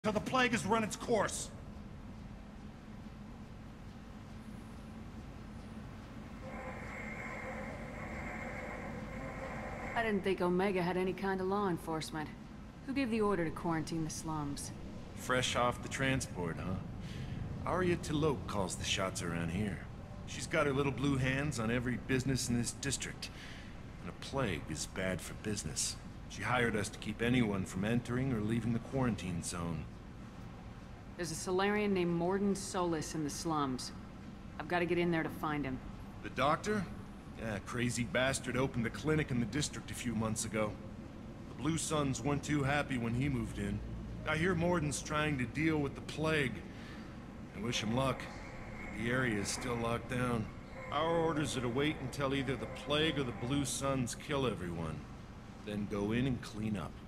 till the plague has run its course. I didn't think Omega had any kind of law enforcement. Who gave the order to quarantine the slums? Fresh off the transport, huh? Arya T'Loak calls the shots around here. She's got her little blue hands on every business in this district. And a plague is bad for business. She hired us to keep anyone from entering or leaving the quarantine zone. There's a Solarian named Mordin Solus in the slums. I've got to get in there to find him. The doctor? Yeah, crazy bastard opened a clinic in the district a few months ago. The Blue Suns weren't too happy when he moved in. I hear Mordin's trying to deal with the plague. I wish him luck, but the area is still locked down. Our orders are to wait until either the plague or the Blue Suns kill everyone, then go in and clean up.